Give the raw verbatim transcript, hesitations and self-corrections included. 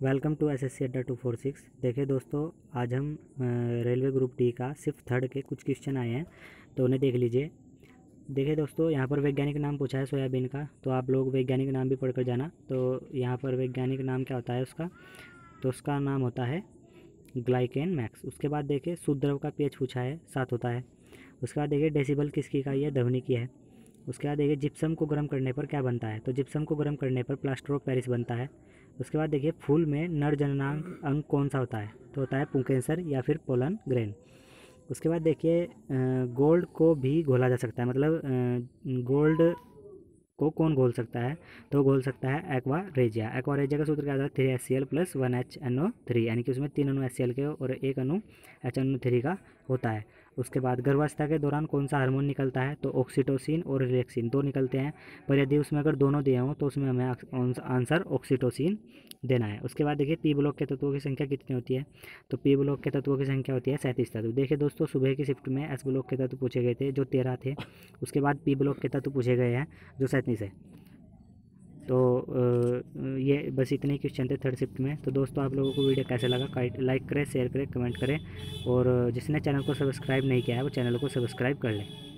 Welcome to S S C Adda two four six. देखिए दोस्तों, आज हम रेलवे ग्रुप डी का सिर्फ थर्ड के कुछ क्वेश्चन आए हैं, तो उन्हें देख लीजिए। देखिए दोस्तों, यहाँ पर वैज्ञानिक नाम पूछा है सोयाबीन का, तो आप लोग वैज्ञानिक नाम भी पढ़कर जाना। तो यहाँ पर वैज्ञानिक नाम क्या होता है उसका, तो उसका नाम होता है ग्लाइकेन मैक्स। उसके बाद देखिए शुद्ध द्रव का पीएच पूछा है, सात होता है। उसके बाद देखिए डेसिबल किसकी इकाई है, ध्वनि की है। उसके बाद देखिए जिप्सम को गर्म करने पर क्या बनता है, तो जिप्सम को गर्म करने पर प्लास्टर ऑफ पेरिस बनता है। उसके बाद देखिए फूल में नर जननांग अंग कौन सा होता है, तो होता है पुंकेसर या फिर पोलन ग्रेन। उसके बाद देखिए गोल्ड को भी घोला जा सकता है, मतलब गोल्ड को कौन घोल सकता है, तो घोल सकता है एक्वा रेजिया। एक्वा रेजिया का सूत्र क्या होता है, three H C L plus one H N O three, यानी कि उसमें तीन अणु एच सी एल के और एक अणु एच एन ओ थ्री का होता है। उसके बाद गर्भावस्था के दौरान कौन सा हार्मोन निकलता है, तो ऑक्सीटोसिन और रिलैक्सिन दो निकलते हैं, पर यदि उसमें अगर दोनों दिए हों तो उसमें हमें आंसर ऑक्सीटोसिन देना है। उसके बाद देखिए पी ब्लॉक के तत्वों की संख्या कितनी होती है, तो पी ब्लॉक के तत्वों की संख्या होती है सैंतीस तत्व। देखिए दोस्तों, सुबह की शिफ्ट में एस ब्लॉक के तत्व पूछे गए थे जो तेरह थे। उसके बाद पी ब्लॉक के तत्व पूछे गए हैं जो सैंतीस है। तो ये बस इतने ही क्वेश्चन थे थर्ड शिफ्ट में। तो दोस्तों, आप लोगों को वीडियो कैसे लगा, लाइक करें, शेयर करें, कमेंट करें, और जिसने चैनल को सब्सक्राइब नहीं किया है वो चैनल को सब्सक्राइब कर लें।